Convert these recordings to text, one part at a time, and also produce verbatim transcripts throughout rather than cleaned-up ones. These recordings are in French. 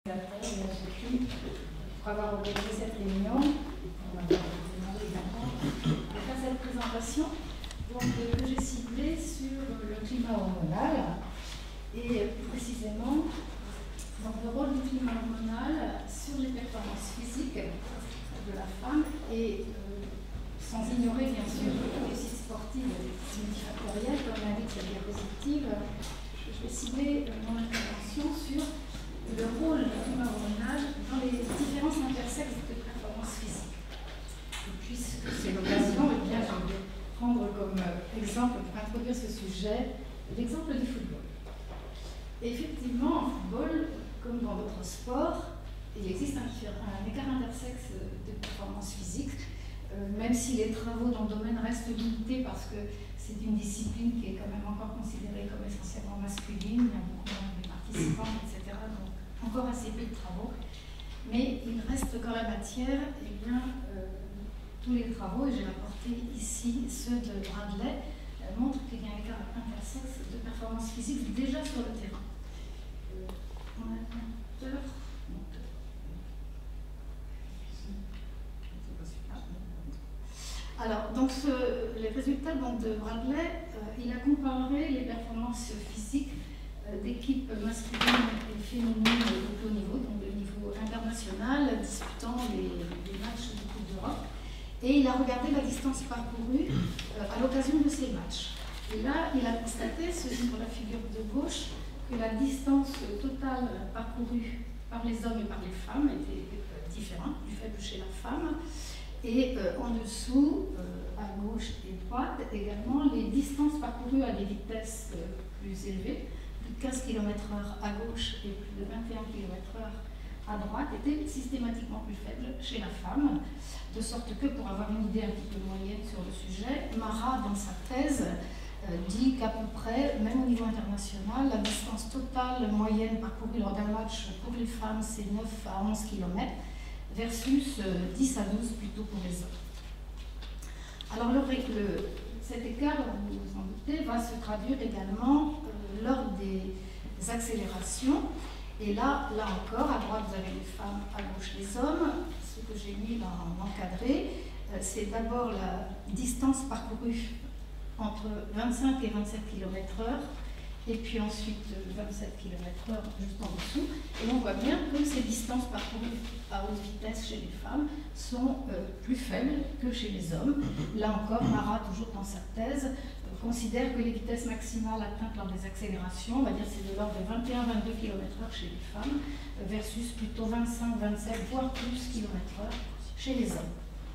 Pour avoir organisé cette réunion, on m'a demandé également de faire cette présentation donc, que j'ai ciblée sur le climat hormonal et plus précisément donc, le rôle du climat hormonal sur les performances physiques de la femme et euh, sans ignorer bien sûr la réussite sportive multifactorielle comme l'indique cette diapositive, je vais cibler mon intervention sur le rôle du climat hormonal dans les différences intersexes de performance physique. Et puisque c'est l'occasion, eh bien, je vais prendre comme exemple pour introduire ce sujet l'exemple du football. Et effectivement, en football, comme dans d'autres sports, il existe un, un écart intersexe de performance physique, euh, même si les travaux dans le domaine restent limités parce que c'est une discipline qui est quand même encore considérée comme essentiellement masculine, il y a beaucoup moins de participants, et cetera. Donc, encore assez peu de travaux, mais il reste qu'en la matière, eh bien, euh, tous les travaux, et j'ai apporté ici ceux de Bradley, euh, montrent qu'il y a un écart intersexe de performance physique déjà sur le terrain. Euh, on a un auteur. Alors, donc ce, les résultats donc, de Bradley, euh, il a comparé les performances physiques d'équipes masculines et féminines au haut niveau, donc de niveau international, disputant les, les matchs de Coupe d'Europe. Et il a regardé la distance parcourue euh, à l'occasion de ces matchs. Et là, il a constaté, ceci sur la figure de gauche, que la distance totale parcourue par les hommes et par les femmes était euh, différente, plus faible chez la femme. Et euh, en dessous, euh, à gauche et droite, également, les distances parcourues à des vitesses euh, plus élevées, quinze kilomètres heure à gauche et plus de vingt et un kilomètres heure à droite, étaient systématiquement plus faibles chez la femme, de sorte que, pour avoir une idée un petit peu moyenne sur le sujet, Marat, dans sa thèse, euh, dit qu'à peu près, même au niveau international, la distance totale moyenne parcourue lors d'un match pour les femmes, c'est neuf à onze kilomètres, versus euh, dix à douze plutôt pour les hommes. Alors, le, le, cet écart, vous vous en doutez, va se traduire également euh, lors des accélérations. Et là, là encore, à droite, vous avez les femmes, à gauche, les hommes. Ce que j'ai mis là en encadré, euh, c'est d'abord la distance parcourue entre vingt-cinq et vingt-sept kilomètres heure, et puis ensuite vingt-sept kilomètres heure juste en dessous. Et on voit bien que ces distances parcourues à haute vitesse chez les femmes sont euh, plus faibles que chez les hommes. Là encore, Marat, toujours dans sa thèse, euh, considère que les vitesses maximales atteintes lors des accélérations, on va dire c'est de l'ordre de vingt et un à vingt-deux kilomètres heure chez les femmes, euh, versus plutôt vingt-cinq, vingt-sept, voire plus kilomètres heure chez les hommes.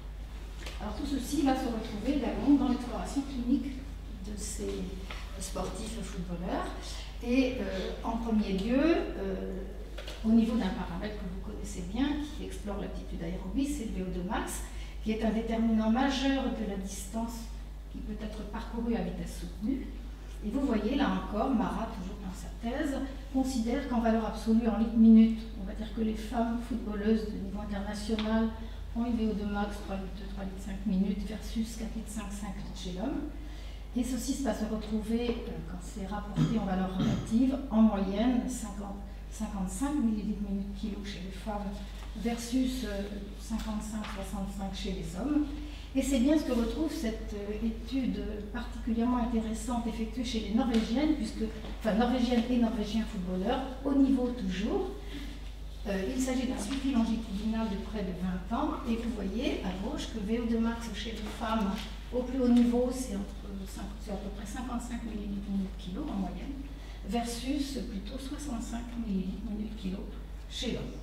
Alors tout ceci va se retrouver également dans l'exploration clinique de ces sportifs footballeurs. Et euh, en premier lieu, euh, au niveau d'un paramètre que vous connaissez bien, qui explore l'aptitude aérobie, c'est le V O deux max, qui est un déterminant majeur de la distance qui peut être parcourue à vitesse soutenue. Et vous voyez, là encore, Marat, toujours dans sa thèse, considère qu'en valeur absolue, en litres minutes, on va dire que les femmes footballeuses de niveau international ont une V O deux max trois virgule deux à trois virgule cinq minutes versus quatre virgule cinq à cinq litres chez l'homme. Et ceci va se retrouver, euh, quand c'est rapporté en valeur relative, en moyenne cinquante, cinquante-cinq millilitres minute kilo chez les femmes versus euh, cinquante-cinq à soixante-cinq chez les hommes. Et c'est bien ce que retrouve cette euh, étude particulièrement intéressante effectuée chez les Norvégiennes, puisque, enfin Norvégiennes et Norvégiens footballeurs, au niveau toujours. Euh, il s'agit d'un suivi longitudinal de près de vingt ans, et vous voyez à gauche que V O deux max chez les femmes au plus haut niveau, c'est à peu près cinquante-cinq millilitres minute kilo en moyenne, versus plutôt soixante-cinq millilitres minute kilo chez l'homme.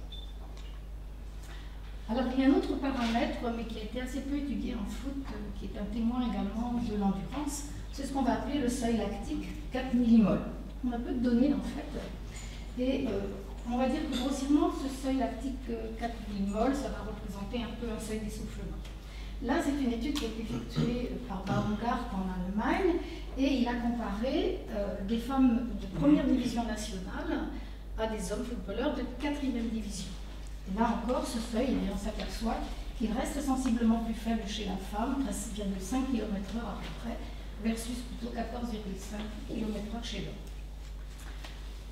Alors il y a un autre paramètre, mais qui a été assez peu étudié en foot, qui est un témoin également de l'endurance, c'est ce qu'on va appeler le seuil lactique quatre millimoles. On a peu de données en fait, et euh, on va dire que grossièrement ce seuil lactique quatre millimoles, ça va représenter un peu un seuil d'essoufflement. Là, c'est une étude qui a été effectuée par Baumgart en Allemagne, et il a comparé euh, des femmes de première division nationale à des hommes footballeurs de quatrième division. Et là encore, ce seuil, on s'aperçoit qu'il reste sensiblement plus faible chez la femme, treize virgule cinq kilomètres heure à peu près, versus plutôt quatorze virgule cinq kilomètres heure chez l'homme.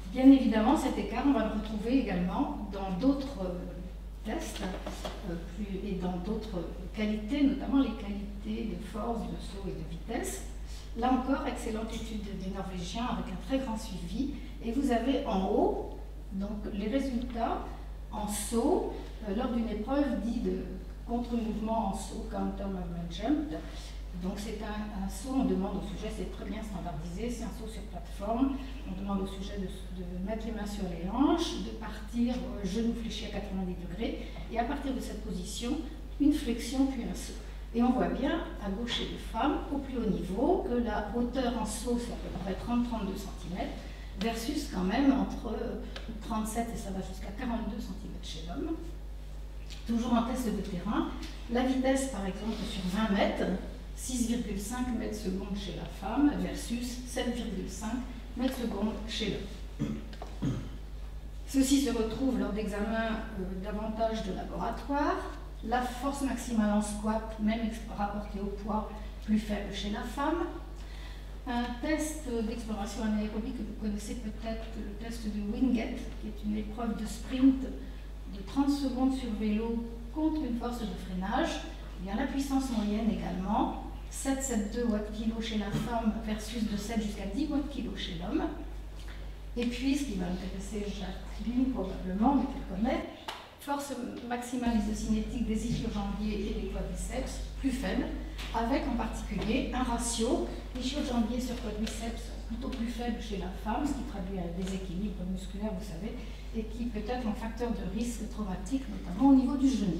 Bien évidemment, cet écart, on va le retrouver également dans d'autres tests euh, plus, et dans d'autres qualités, notamment les qualités de force, de saut et de vitesse. Là encore, excellente étude des Norvégiens avec un très grand suivi. Et vous avez en haut donc, les résultats en saut euh, lors d'une épreuve dite de contre-mouvement en saut, counter-movement jump. Donc c'est un, un saut, on demande au sujet, c'est très bien standardisé, c'est un saut sur plateforme. On demande au sujet de, de mettre les mains sur les hanches, de partir euh, genou fléchi à quatre-vingt-dix degrés, et à partir de cette position, une flexion puis un saut. Et on voit bien, à gauche chez les femmes, au plus haut niveau, que la hauteur en saut, c'est à peu près trente à trente-deux centimètres, versus quand même entre trente-sept et ça va jusqu'à quarante-deux centimètres chez l'homme. Toujours en test de terrain, la vitesse par exemple sur vingt mètres, six virgule cinq mètres secondes chez la femme versus sept virgule cinq mètres secondes chez l'homme. Ceci se retrouve lors d'examens euh, davantage de laboratoire. La force maximale en squat, même rapportée au poids, plus faible chez la femme. Un test d'exploration anaérobie que vous connaissez peut-être, le test de Wingate, qui est une épreuve de sprint de trente secondes sur vélo contre une force de freinage. Il y a la puissance moyenne également, sept virgule soixante-douze watts-kilo chez la femme versus de sept jusqu'à dix watts-kilo chez l'homme. Et puis, ce qui va intéresser Jacqueline probablement, mais qu'elle connaît, force maximale isocinétique des ischio-jambiers et des quadriceps plus faible, avec en particulier un ratio ischio-jambier sur quadriceps plutôt plus faible chez la femme, ce qui traduit un déséquilibre musculaire, vous savez, et qui peut être un facteur de risque traumatique, notamment au niveau du genou.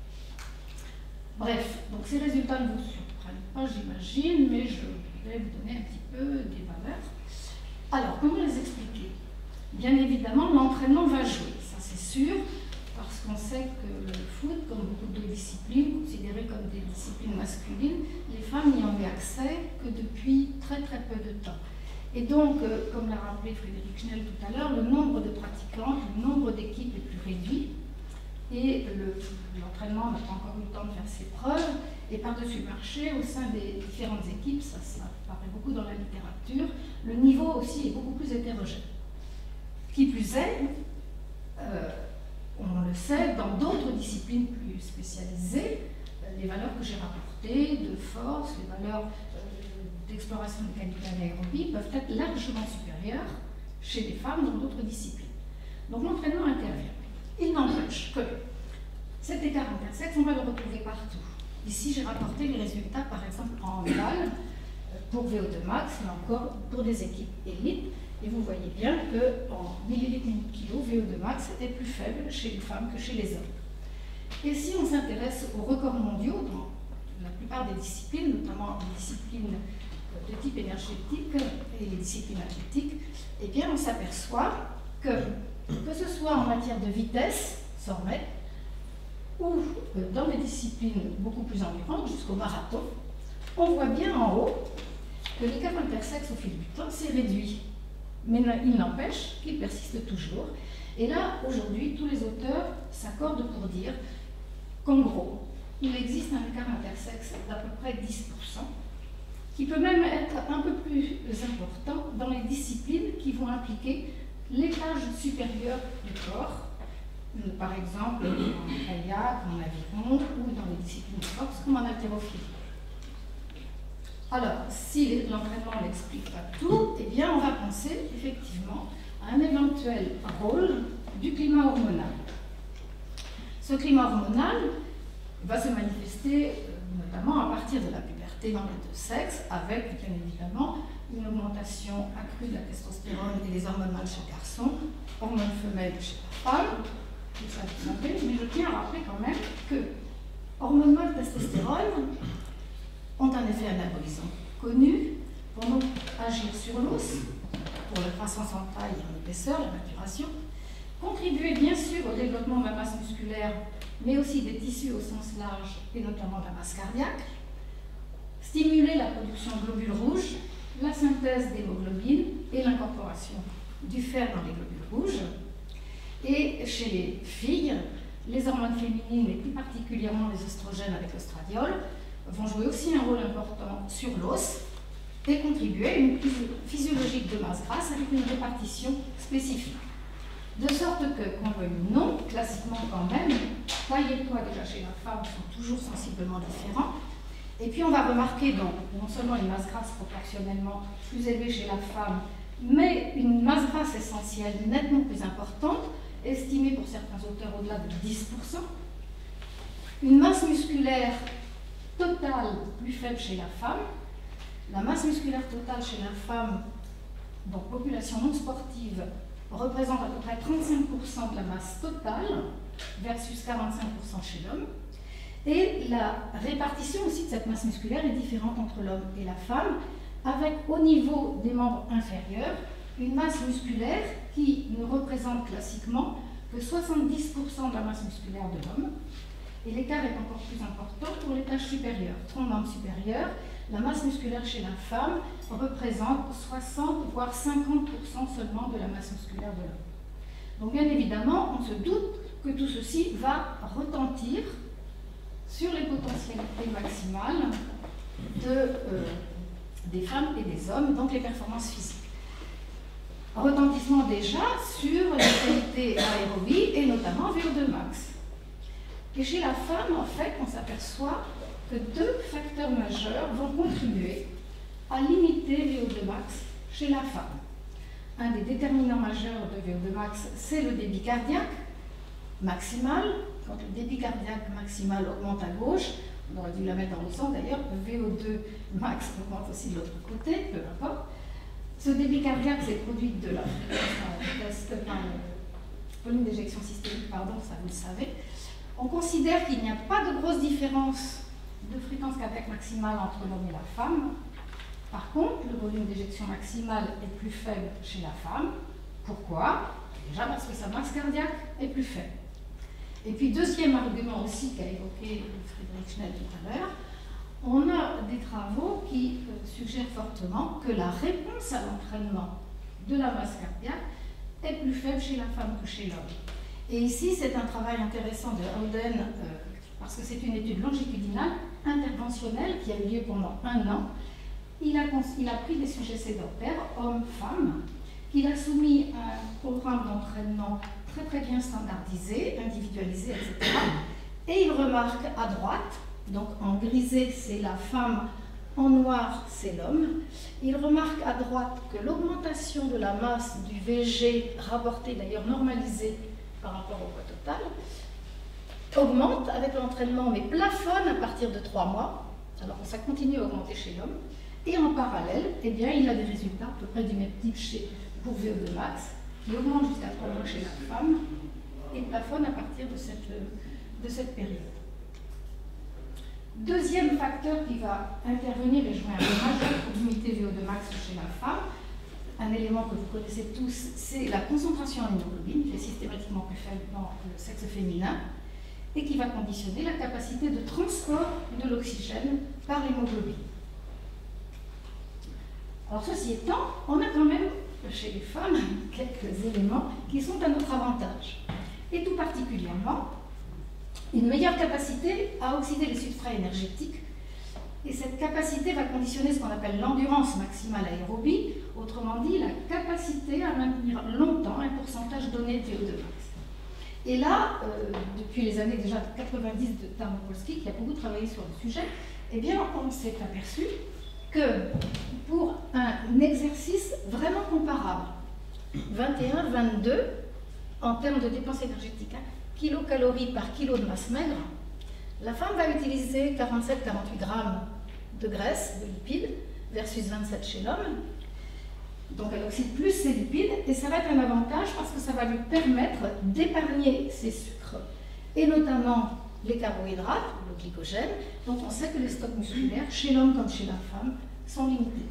Bref, donc ces résultats ne vous surprennent pas, j'imagine, mais je vais vous donner un petit peu des valeurs. Alors, comment les expliquer? Bien évidemment, l'entraînement va jouer, ça c'est sûr, parce qu'on sait que le foot, comme beaucoup de disciplines, considérées comme des disciplines masculines, les femmes n'y ont eu accès que depuis très très peu de temps. Et donc, euh, comme l'a rappelé Frédéric Schnell tout à l'heure, le nombre de pratiquants, le nombre d'équipes est plus réduit, et l'entraînement n'a pas encore eu le temps de faire ses preuves, et par-dessus marché, au sein des différentes équipes, ça, ça apparaît beaucoup dans la littérature, le niveau aussi est beaucoup plus hétérogène. Qui plus est, euh, on le sait, dans d'autres disciplines plus spécialisées, les valeurs que j'ai rapportées de force, les valeurs euh, d'exploration de qualité anaérobie peuvent être largement supérieures chez les femmes dans d'autres disciplines. Donc l'entraînement intervient. Il n'empêche que cet écart intersexe, on va le retrouver partout. Ici, j'ai rapporté les résultats, par exemple, en handball, pour V O deux max, là encore, pour des équipes élites. Et vous voyez bien qu'en millilitres minute kilo, V O deux max était plus faible chez les femmes que chez les hommes. Et si on s'intéresse aux records mondiaux dans la plupart des disciplines, notamment les disciplines de type énergétique et les disciplines athlétiques, eh bien on s'aperçoit que, que ce soit en matière de vitesse, cent mètres, ou dans des disciplines beaucoup plus environnementes, jusqu'au marathon, on voit bien en haut que l'écart intersexe au fil du temps s'est réduit. Mais il n'empêche qu'il persiste toujours. Et là, aujourd'hui, tous les auteurs s'accordent pour dire qu'en gros, il existe un écart intersexe d'à peu près dix pour cent, qui peut même être un peu plus important dans les disciplines qui vont impliquer l'étage supérieur du corps, par exemple en kayak, en aviron ou dans les disciplines de force comme en haltérophilie. Alors, si l'entraînement n'explique pas tout, eh bien on va penser effectivement à un éventuel rôle du climat hormonal. Ce climat hormonal va se manifester euh, notamment à partir de la puberté dans les deux sexes, avec bien évidemment une augmentation accrue de la testostérone et des hormones mâles chez le garçon, hormones femelles chez la femme, tout ça vous savez, mais je tiens à rappeler quand même que hormones mâles testostérone ont un effet anabolisant connu pour donc agir sur l'os, pour la croissance en taille et en épaisseur, la maturation, contribuer bien sûr au développement de la masse musculaire, mais aussi des tissus au sens large et notamment de la masse cardiaque, stimuler la production de globules rouges, la synthèse d'hémoglobine et l'incorporation du fer dans les globules rouges. Et chez les filles, les hormones féminines et plus particulièrement les oestrogènes avec l'ostradiol vont jouer aussi un rôle important sur l'os et contribuer à une physiologique de masse grasse avec une répartition spécifique. De sorte que, qu'on veuille ou non, classiquement quand même, taille et poids déjà chez la femme sont toujours sensiblement différents. Et puis on va remarquer donc non seulement une masse grasse proportionnellement plus élevée chez la femme, mais une masse grasse essentielle nettement plus importante, estimée pour certains auteurs au-delà de dix pour cent. Une masse musculaire totale plus faible chez la femme. La masse musculaire totale chez la femme, donc population non sportive, représente à peu près trente-cinq pour cent de la masse totale versus quarante-cinq pour cent chez l'homme. Et la répartition aussi de cette masse musculaire est différente entre l'homme et la femme, avec au niveau des membres inférieurs une masse musculaire qui ne représente classiquement que soixante-dix pour cent de la masse musculaire de l'homme. Et l'écart est encore plus important pour les tâches supérieures. Tronc membre supérieur, la masse musculaire chez la femme représente soixante voire cinquante pour cent seulement de la masse musculaire de l'homme. Donc bien évidemment, on se doute que tout ceci va retentir sur les potentialités maximales de, euh, des femmes et des hommes, donc les performances physiques. Retentissement déjà sur les qualités aérobie et notamment V O deux max. Et chez la femme, en fait, on s'aperçoit que deux facteurs majeurs vont contribuer à limiter V O deux max chez la femme. Un des déterminants majeurs de V O deux max, c'est le débit cardiaque maximal. Quand le débit cardiaque maximal augmente à gauche, on aurait dû la mettre dans le sens d'ailleurs, le V O deux max augmente aussi de l'autre côté, peu importe. Ce débit cardiaque, c'est produit de la fréquence, enfin, le volume d'éjection systémique, pardon, ça vous le savez. On considère qu'il n'y a pas de grosse différence de fréquence cardiaque maximale entre l'homme et la femme. Par contre, le volume d'éjection maximale est plus faible chez la femme. Pourquoi? Déjà parce que sa masse cardiaque est plus faible. Et puis, deuxième argument aussi qu'a évoqué Frédéric Schnell tout à l'heure, on a des travaux qui euh, suggèrent fortement que la réponse à l'entraînement de la masse cardiaque est plus faible chez la femme que chez l'homme. Et ici, c'est un travail intéressant de Howden, euh, parce que c'est une étude longitudinale, interventionnelle, qui a eu lieu pendant un an. Il a, il a pris des sujets sédentaires, hommes, femmes, qu'il a soumis à un programme d'entraînement très très bien standardisé, individualisé, et cetera. Et il remarque à droite, donc en grisé c'est la femme, en noir c'est l'homme, il remarque à droite que l'augmentation de la masse du V G, rapportée d'ailleurs normalisée par rapport au poids total, augmente avec l'entraînement, mais plafonne à partir de trois mois, alors que ça continue à augmenter chez l'homme, et en parallèle, eh bien, il a des résultats à peu près du même type chez, pour V O deux max, qui augmente jusqu'à trois mois chez la femme, et plafonne à partir de cette, de cette période. Deuxième facteur qui va intervenir et jouer un rôle majeur pour limiter V O deux max chez la femme, un élément que vous connaissez tous, c'est la concentration en hémoglobine, qui est systématiquement plus faible dans le sexe féminin, et qui va conditionner la capacité de transport de l'oxygène par l'hémoglobine. Alors ceci étant, on a quand même chez les femmes quelques éléments qui sont à notre avantage, et tout particulièrement une meilleure capacité à oxyder les substrats énergétiques. Et cette capacité va conditionner ce qu'on appelle l'endurance maximale aérobie, autrement dit la capacité à maintenir longtemps un pourcentage donné de V O deux max. Et là, euh, depuis les années déjà quatre-vingt-dix de Tarnopolsky, qui a beaucoup travaillé sur le sujet, eh bien, on s'est aperçu que pour un exercice vraiment comparable, vingt et un vingt-deux, en termes de dépenses énergétiques, hein, kilocalories par kilo de masse maigre, la femme va utiliser quarante-sept à quarante-huit grammes de graisse, de lipides, versus vingt-sept chez l'homme. Donc elle oxyde plus ses lipides, et ça va être un avantage parce que ça va lui permettre d'épargner ses sucres, et notamment les carbohydrates, le glycogène. Donc on sait que les stocks musculaires, chez l'homme comme chez la femme, sont limités.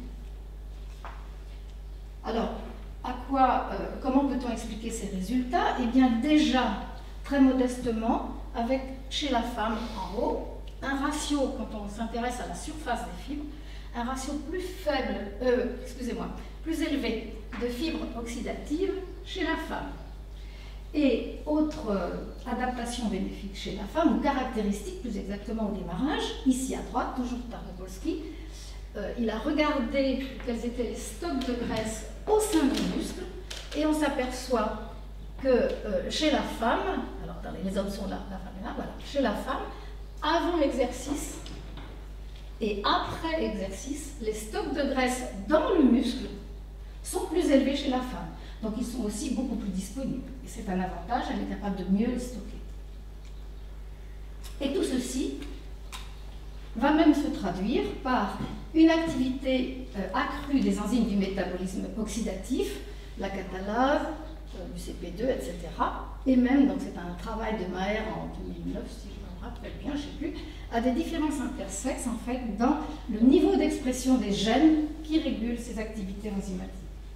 Alors, à quoi, euh, comment peut-on expliquer ces résultats? Eh bien déjà, très modestement, avec chez la femme en haut, un ratio, quand on s'intéresse à la surface des fibres, un ratio plus faible, euh, excusez-moi, plus élevé de fibres oxydatives chez la femme. Et autre euh, adaptation bénéfique chez la femme, ou caractéristique plus exactement au démarrage, ici à droite, toujours Tarnopolsky, euh, il a regardé quels étaient les stocks de graisse au sein du muscle, et on s'aperçoit que euh, chez la femme, alors attendez, les hommes sont là, la femme est là, voilà, chez la femme, avant l'exercice et après exercice, les stocks de graisse dans le muscle sont plus élevés chez la femme. Donc ils sont aussi beaucoup plus disponibles. Et c'est un avantage, elle est capable de mieux les stocker. Et tout ceci va même se traduire par une activité euh, accrue des enzymes du métabolisme oxydatif, la catalase, euh, du C P deux, et cetera. Et même, donc c'est un travail de Maher en deux mille neuf, si je me rappelle bien, je ne sais plus, à des différences intersexes, en fait, dans le niveau d'expression des gènes qui régulent ces activités enzymatiques.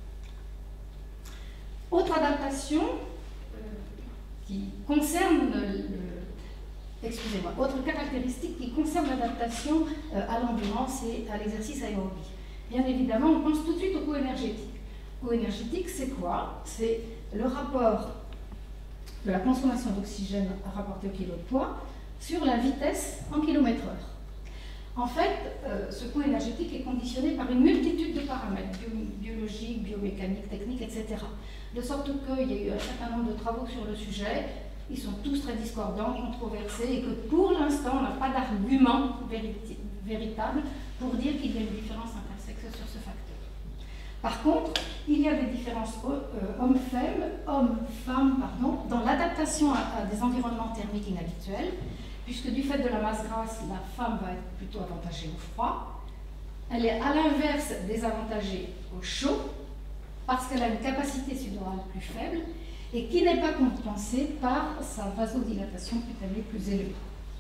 Autre adaptation euh, qui concerne le, le excusez-moi, autre caractéristique qui concerne l'adaptation euh, à l'endurance et à l'exercice aérobie. Bien évidemment, on pense tout de suite au coût énergétique. Le coût énergétique, c'est quoi? C'est le rapport de la consommation d'oxygène rapporté au kilo de poids sur la vitesse en kilomètre heure. En fait, euh, ce coût énergétique est conditionné par une multitude de paramètres bio biologiques, biomécaniques, techniques, et cetera. De sorte qu'il y a eu un certain nombre de travaux sur le sujet. Ils sont tous très discordants, controversés, et que pour l'instant, on n'a pas d'argument véritable pour dire qu'il y a une différence intersexe sur ce facteur. Par contre, il y a des différences euh, hommes-femmes, hommes-femmes, pardon, dans l'adaptation à, à des environnements thermiques inhabituels, puisque du fait de la masse grasse, la femme va être plutôt avantagée au froid. Elle est à l'inverse désavantagée au chaud, parce qu'elle a une capacité sudorale plus faible, et qui n'est pas compensée par sa vasodilatation cutanée plus élevée.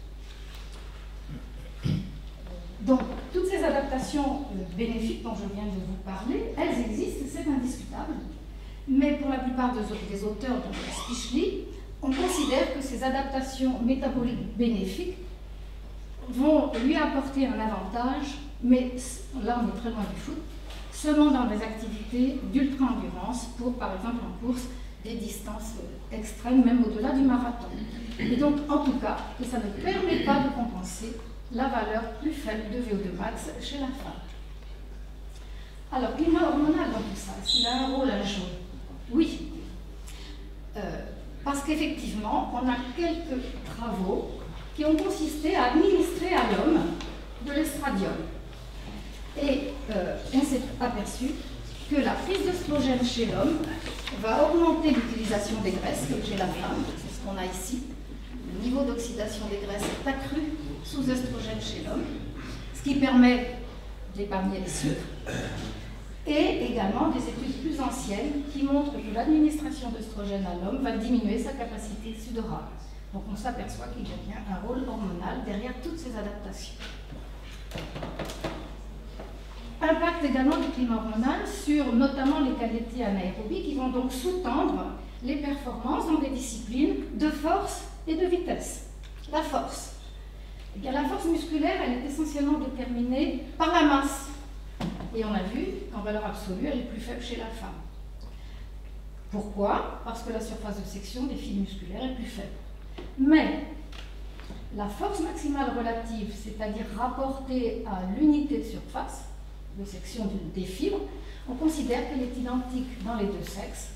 Donc, toutes ces adaptations bénéfiques dont je viens de vous parler, elles existent, c'est indiscutable, mais pour la plupart des auteurs, dont Spichli, on considère que ces adaptations métaboliques bénéfiques vont lui apporter un avantage, mais là on est très loin du foot, seulement dans des activités d'ultra-endurance, pour par exemple en course, des distances extrêmes, même au-delà du marathon. Et donc, en tout cas, que ça ne permet pas de compenser la valeur plus faible de V O deux max chez la femme. Alors, climat hormonal dans tout ça, est-ce qu'il a un rôle à jouer? Oui. Euh, parce qu'effectivement, on a quelques travaux qui ont consisté à administrer à l'homme de l'estradiol. Et euh, on s'est aperçu que la prise d'œstrogène chez l'homme va augmenter l'utilisation des graisses que chez la femme, c'est ce qu'on a ici. Le niveau d'oxydation des graisses est accru sous œstrogène chez l'homme, ce qui permet d'épargner les sucres, et également des études plus anciennes qui montrent que l'administration d'œstrogène à l'homme va diminuer sa capacité sudorale. Donc on s'aperçoit qu'il y a bien un rôle hormonal derrière toutes ces adaptations. Impact également du climat hormonal sur notamment les qualités anaérobies qui vont donc sous-tendre les performances dans des disciplines de force et de vitesse. La force. Eh bien, la force musculaire, elle est essentiellement déterminée par la masse. Et on a vu qu'en valeur absolue, elle est plus faible chez la femme. Pourquoi? Parce que la surface de section des fils musculaires est plus faible. Mais la force maximale relative, c'est-à-dire rapportée à l'unité de surface, de section des fibres, on considère qu'elle est identique dans les deux sexes,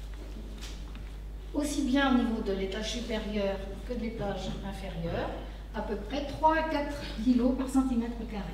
aussi bien au niveau de l'étage supérieur que de l'étage inférieur, à peu près trois à quatre kilos par centimètre carré.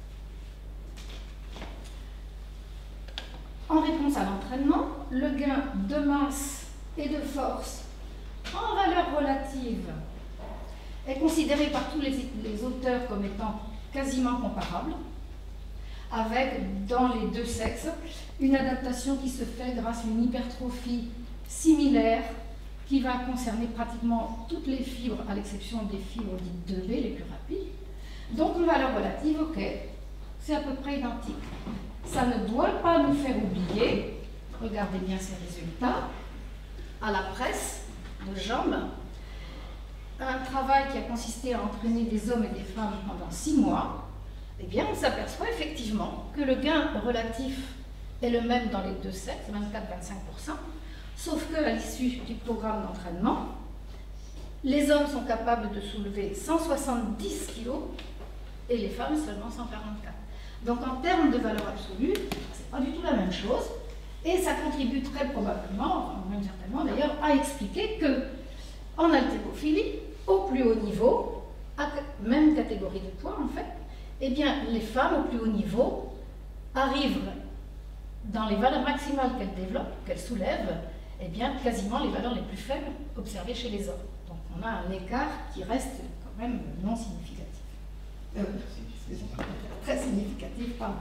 En réponse à l'entraînement, le gain de masse et de force en valeur relative est considéré par tous les, les auteurs comme étant quasiment comparable, avec, dans les deux sexes, une adaptation qui se fait grâce à une hypertrophie similaire qui va concerner pratiquement toutes les fibres, à l'exception des fibres dites deux B, les plus rapides. Donc, une valeur relative, ok, c'est à peu près identique. Ça ne doit pas nous faire oublier, regardez bien ces résultats, à la presse de jambes, un travail qui a consisté à entraîner des hommes et des femmes pendant six mois, eh bien, on s'aperçoit effectivement que le gain relatif est le même dans les deux sexes, vingt-quatre à vingt-cinq pour cent, sauf qu'à l'issue du programme d'entraînement, les hommes sont capables de soulever cent soixante-dix kilos et les femmes seulement cent quarante-quatre. Donc en termes de valeur absolue, c'est pas du tout la même chose. Et ça contribue très probablement, enfin même certainement d'ailleurs, à expliquer que en haltérophilie, au plus haut niveau, à même catégorie de poids en fait, eh bien les femmes au plus haut niveau arrivent dans les valeurs maximales qu'elles développent, qu'elles soulèvent, eh bien quasiment les valeurs les plus faibles observées chez les hommes. Donc on a un écart qui reste quand même non significatif. Euh, très significatif, pardon.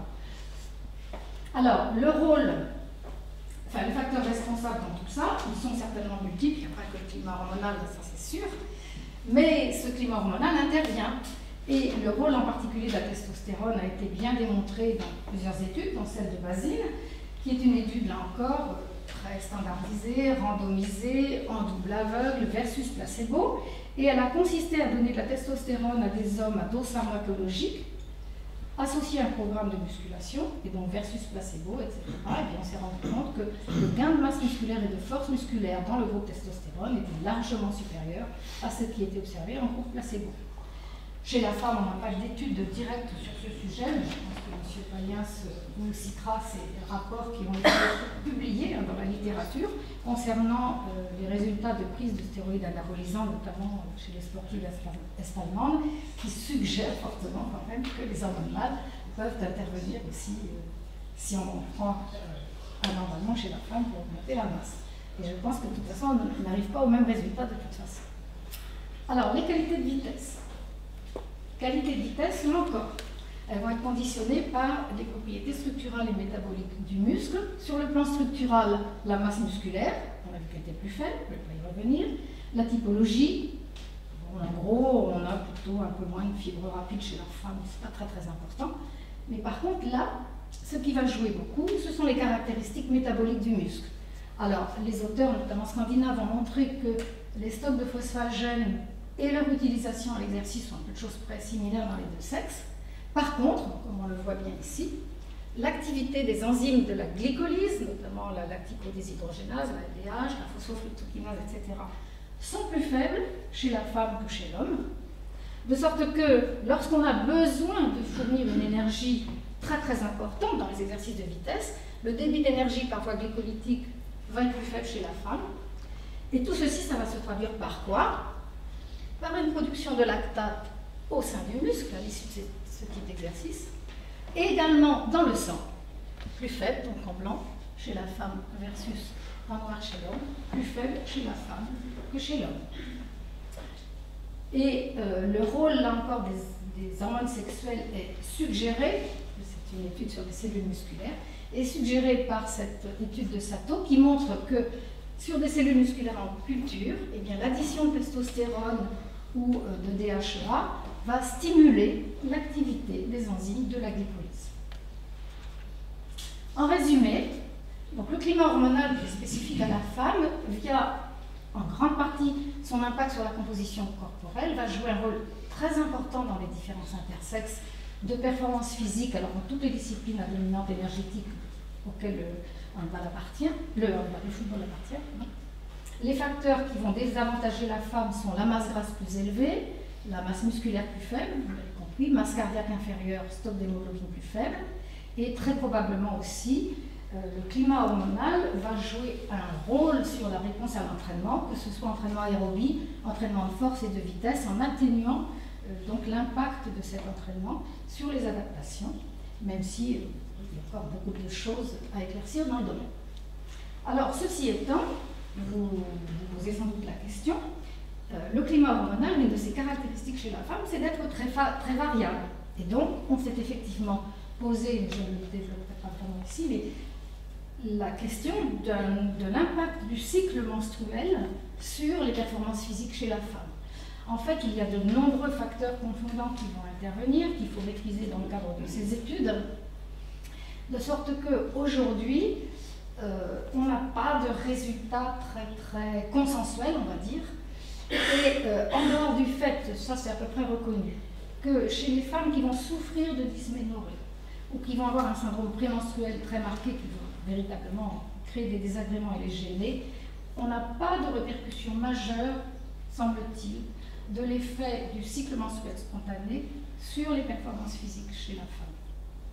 Alors, le rôle, enfin les facteurs responsables dans tout ça, ils sont certainement multiples, il n'y a pas que le climat hormonal, ça c'est sûr, mais ce climat hormonal intervient. Et le rôle en particulier de la testostérone a été bien démontré dans plusieurs études, dont celle de Basile, qui est une étude, là encore, très standardisée, randomisée, en double aveugle versus placebo. Et elle a consisté à donner de la testostérone à des hommes à dose pharmacologique, associé à un programme de musculation, et donc versus placebo, et cetera. Et bien on s'est rendu compte que le gain de masse musculaire et de force musculaire dans le groupe testostérone était largement supérieur à ce qui était observé en groupe placebo. Chez la femme, on n'a pas d'études directes sur ce sujet, mais je pense que M. Paliens vous citera ces rapports qui ont été publiés dans la littérature concernant euh, les résultats de prise de stéroïdes anabolisants, notamment chez les sportives est-allemandes, qui suggèrent fortement quand même que les hormones mâles peuvent intervenir aussi euh, si on prend euh, anormalement chez la femme pour augmenter la masse. Et je pense que de toute façon, on n'arrive pas au même résultat de toute façon. Alors, les qualités de vitesse. Qualité de vitesse, là encore, elles vont être conditionnées par les propriétés structurales et métaboliques du muscle. Sur le plan structural, la masse musculaire, on a vu qu'elle était plus faible, je ne vais pas y revenir. La typologie, bon, en gros, on a plutôt un peu moins de fibres rapides chez la femme, c'est pas très très important. Mais par contre, là, ce qui va jouer beaucoup, ce sont les caractéristiques métaboliques du muscle. Alors, les auteurs, notamment scandinaves, ont montré que les stocks de phosphagène et leur utilisation à l'exercice sont un peu de choses près similaires dans les deux sexes. Par contre, comme on le voit bien ici, l'activité des enzymes de la glycolyse, notamment la lacticodéshydrogénase, la L D H, la phosphofructokinase, et cetera, sont plus faibles chez la femme que chez l'homme, de sorte que lorsqu'on a besoin de fournir une énergie très très importante dans les exercices de vitesse, le débit d'énergie parfois glycolytique va être plus faible chez la femme. Et tout ceci, ça va se traduire par quoi? Par une production de lactate au sein du muscle, à l'issue de ce type d'exercice, et également dans le sang, plus faible, donc en blanc, chez la femme versus en noir chez l'homme, plus faible chez la femme que chez l'homme. Et euh, le rôle, là encore, des, des hormones sexuelles est suggéré, c'est une étude sur les cellules musculaires, est suggéré par cette étude de Sato qui montre que sur des cellules musculaires en culture, eh bien l'addition de testostérone ou de D H E A va stimuler l'activité des enzymes de la glycolyse. En résumé, donc le climat hormonal qui est spécifique à la femme, via en grande partie son impact sur la composition corporelle, va jouer un rôle très important dans les différences intersexes de performance physique, alors dans toutes les disciplines à dominante énergétique auxquelles le handball appartient, le, le football appartient. Non. Les facteurs qui vont désavantager la femme sont la masse grasse plus élevée, la masse musculaire plus faible, vous l'avez compris, masse cardiaque inférieure, stock d'hémoglobine plus faible, et très probablement aussi, euh, le climat hormonal va jouer un rôle sur la réponse à l'entraînement, que ce soit entraînement aérobie, entraînement de force et de vitesse, en atténuant euh, donc l'impact de cet entraînement sur les adaptations, même si euh, il y a encore beaucoup de choses à éclaircir dans le domaine. Alors, ceci étant, vous vous posez sans doute la question, euh, le climat hormonal, une de ses caractéristiques chez la femme, c'est d'être très, très variable. Et donc, on s'est effectivement posé, je ne le développerai pas vraiment ici, mais la question de l'impact du cycle menstruel sur les performances physiques chez la femme. En fait, il y a de nombreux facteurs confondants qui vont intervenir, qu'il faut maîtriser dans le cadre de ces études, de sorte qu'aujourd'hui, euh, on n'a pas de résultats très, très consensuels, on va dire. Et euh, en dehors du fait, ça c'est à peu près reconnu, que chez les femmes qui vont souffrir de dysménorrhée ou qui vont avoir un syndrome prémenstruel très marqué, qui va véritablement créer des désagréments et les gêner, on n'a pas de répercussions majeures, semble-t-il, de l'effet du cycle menstruel spontané sur les performances physiques chez la femme.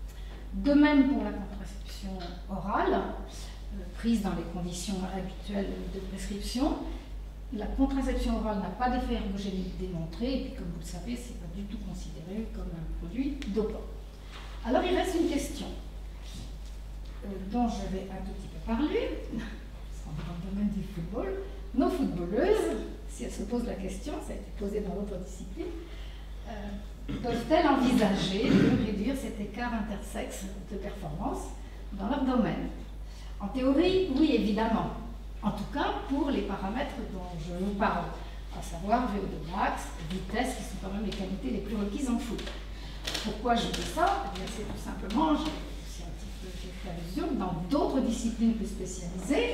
De même pour la contraception orale, euh, prise dans les conditions habituelles de prescription. La contraception orale n'a pas d'effet ergogénique démontré, et puis comme vous le savez, ce n'est pas du tout considéré comme un produit dopant. Alors il reste une question euh, dont je vais un tout petit peu parler, parce qu'on est dans le domaine du football. Nos footballeuses, si elles se posent la question, ça a été posé dans l'autre discipline, euh, peuvent-elles envisager de réduire cet écart intersexe de performance dans leur domaine? En théorie, oui, évidemment. En tout cas, pour les paramètres dont je vous parle, à savoir V O deux max, vitesse, qui sont quand même les qualités les plus requises en foot. Pourquoi je dis ça? Eh bien, c'est tout simplement, j'ai aussi un petit peu fait allusion, dans d'autres disciplines plus spécialisées,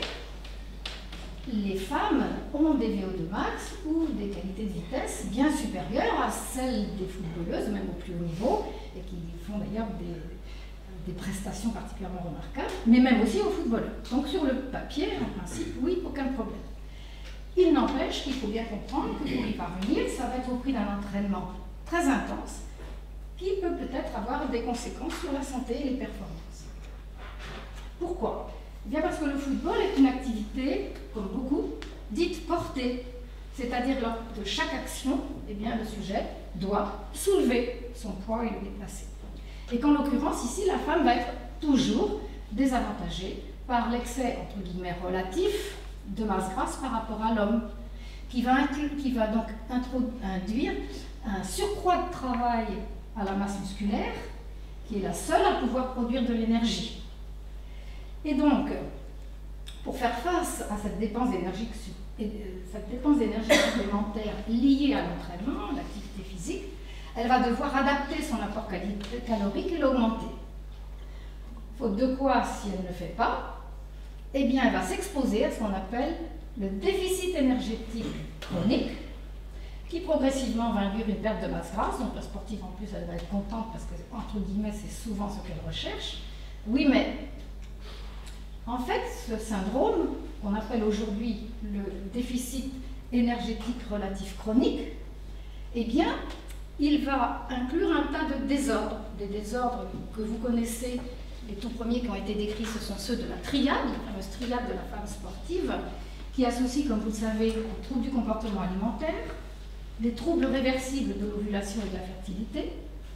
les femmes ont des V O deux max ou des qualités de vitesse bien supérieures à celles des footballeuses, même au plus haut niveau, et qui font d'ailleurs des, des prestations particulièrement remarquables, mais même aussi aux footballeurs. Donc sur le papier, en principe, oui, aucun problème. Il n'empêche qu'il faut bien comprendre que pour y parvenir, ça va être au prix d'un entraînement très intense, qui peut peut-être avoir des conséquences sur la santé et les performances. Pourquoi? Eh bien parce que le football est une activité, comme beaucoup, dite portée. C'est-à-dire lors de chaque action, eh bien, le sujet doit soulever son poids et le déplacer. Et qu'en l'occurrence, ici, la femme va être toujours désavantagée par l'excès, entre guillemets, relatif de masse grasse par rapport à l'homme, qui va, qui va donc induire un surcroît de travail à la masse musculaire, qui est la seule à pouvoir produire de l'énergie. Et donc, pour faire face à cette dépense d'énergie cette dépense d'énergie supplémentaire liée à l'entraînement, l'activité physique, elle va devoir adapter son apport calorique et l'augmenter. Faute de quoi, si elle ne le fait pas, eh bien, elle va s'exposer à ce qu'on appelle le déficit énergétique chronique, qui progressivement va induire une perte de masse grasse. Donc la sportive, en plus, elle va être contente parce que, entre guillemets, c'est souvent ce qu'elle recherche. Oui, mais en fait, ce syndrome, qu'on appelle aujourd'hui le déficit énergétique relatif chronique, eh bien, il va inclure un tas de désordres, des désordres que vous connaissez. Les tout premiers qui ont été décrits, ce sont ceux de la triade, la fameuse triade de la femme sportive, qui associe, comme vous le savez, aux troubles du comportement alimentaire, les troubles réversibles de l'ovulation et de la fertilité,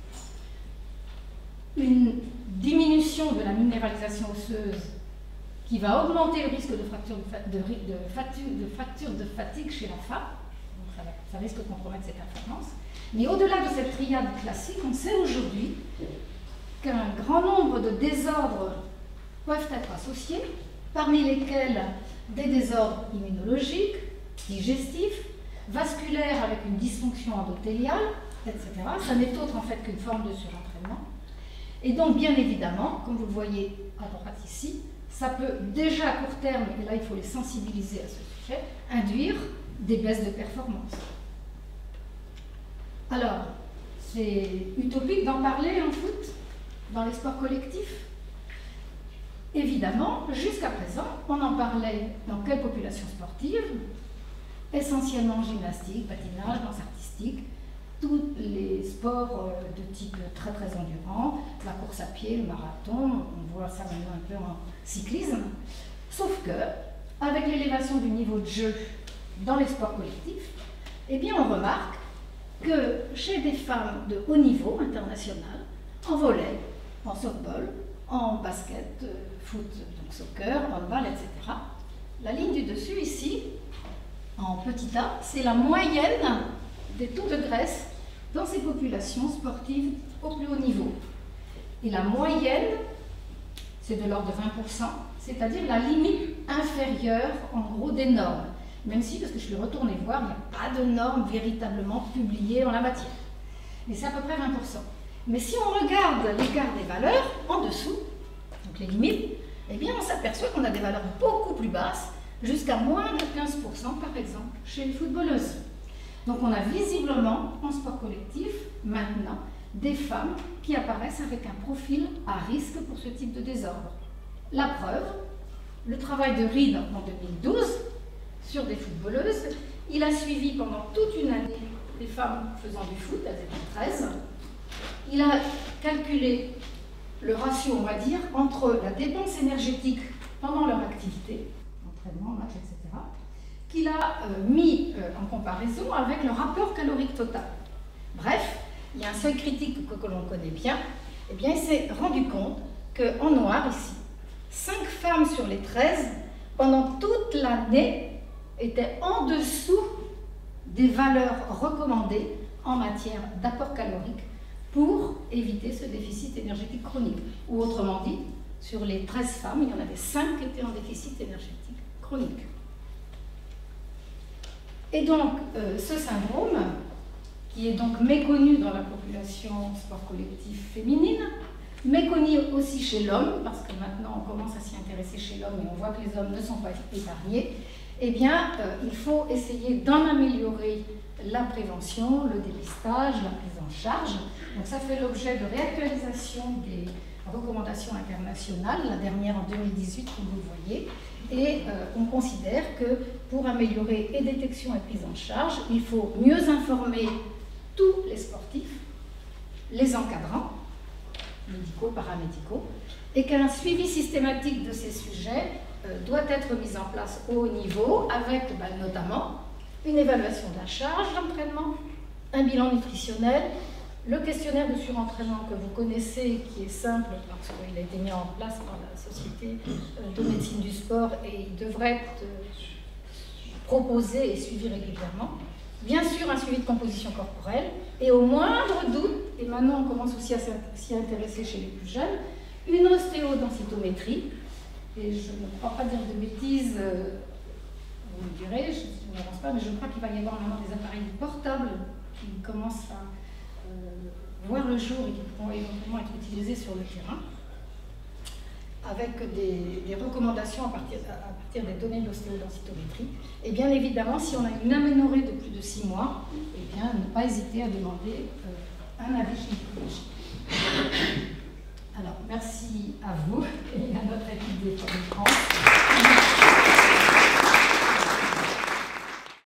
une diminution de la minéralisation osseuse qui va augmenter le risque de fracture de, de, de, fracture, de, fracture de fatigue chez la femme, donc ça, va, ça risque de compromettre ses performances. Mais au-delà de cette triade classique, on sait aujourd'hui qu'un grand nombre de désordres peuvent être associés, parmi lesquels des désordres immunologiques, digestifs, vasculaires avec une dysfonction endothéliale, et cetera. Ça n'est autre en fait qu'une forme de surentraînement. Et donc, bien évidemment, comme vous le voyez à droite ici, ça peut déjà à court terme, et là il faut les sensibiliser à ce sujet, induire des baisses de performance. Alors, c'est utopique d'en parler en foot, dans les sports collectifs. Évidemment, jusqu'à présent, on en parlait dans quelle population sportive? Essentiellement gymnastique, patinage, danse artistique, tous les sports de type très très endurant, la course à pied, le marathon, on voit ça maintenant un peu en cyclisme. Sauf que, avec l'élévation du niveau de jeu dans les sports collectifs, eh bien on remarque que chez des femmes de haut niveau international, en volley, en softball, en basket, foot, donc soccer, handball, et cetera, la ligne du dessus ici, en petit a, c'est la moyenne des taux de graisse dans ces populations sportives au plus haut niveau. Et la moyenne, c'est de l'ordre de vingt pour cent, c'est-à-dire la limite inférieure, en gros, des normes. Même si, parce que je suis retournée voir, il n'y a pas de normes véritablement publiées en la matière. Mais c'est à peu près vingt pour cent. Mais si on regarde l'écart des valeurs, en dessous, donc les limites, eh bien on s'aperçoit qu'on a des valeurs beaucoup plus basses, jusqu'à moins de quinze pour cent par exemple, chez les footballeuses. Donc on a visiblement, en sport collectif, maintenant, des femmes qui apparaissent avec un profil à risque pour ce type de désordre. La preuve, le travail de Reed en deux mille douze, sur des footballeuses, il a suivi pendant toute une année les femmes faisant du foot, elles étaient treize. Il a calculé le ratio, on va dire, entre la dépense énergétique pendant leur activité, entraînement, match, et cetera, qu'il a euh, mis euh, en comparaison avec le rapport calorique total. Bref, il y a un seuil critique que, que l'on connaît bien. Eh bien, il s'est rendu compte qu'en noir, ici, cinq femmes sur les treize, pendant toute l'année, étaient en dessous des valeurs recommandées en matière d'apport calorique pour éviter ce déficit énergétique chronique. Ou autrement dit, sur les treize femmes, il y en avait cinq qui étaient en déficit énergétique chronique. Et donc, euh, ce syndrome, qui est donc méconnu dans la population sport collectif féminine, méconnu aussi chez l'homme, parce que maintenant on commence à s'y intéresser chez l'homme et on voit que les hommes ne sont pas épargnés, eh bien, euh, il faut essayer d'en améliorer la prévention, le dépistage, la prise en charge. Donc ça fait l'objet de réactualisation des recommandations internationales, la dernière en deux mille dix-huit, comme vous le voyez, et euh, on considère que pour améliorer et détection et prise en charge, il faut mieux informer tous les sportifs, les encadrants, médicaux, paramédicaux, et qu'un suivi systématique de ces sujets euh, doit être mis en place au haut niveau, avec ben, notamment une évaluation de la charge d'entraînement, un bilan nutritionnel, le questionnaire de surentraînement que vous connaissez, qui est simple parce qu'il a été mis en place par la Société de médecine du sport et il devrait être proposé et suivi régulièrement. Bien sûr, un suivi de composition corporelle et au moindre doute, et maintenant on commence aussi à s'y intéresser chez les plus jeunes, une ostéodensitométrie. Et je ne crois pas dire de bêtises, euh, vous me direz, je ne pense pas, mais je crois qu'il va y avoir maintenant des appareils portables qui commencent à euh, voir le jour et qui pourront éventuellement être utilisés sur le terrain, avec des, des recommandations à partir, à partir des données de l'ostéodensitométrie. Et bien évidemment, si on a une aménorrhée de plus de six mois, eh bien, ne pas hésiter à demander euh, un avis gynécologique. Alors, merci à vous et à notre équipe des Forêts de France.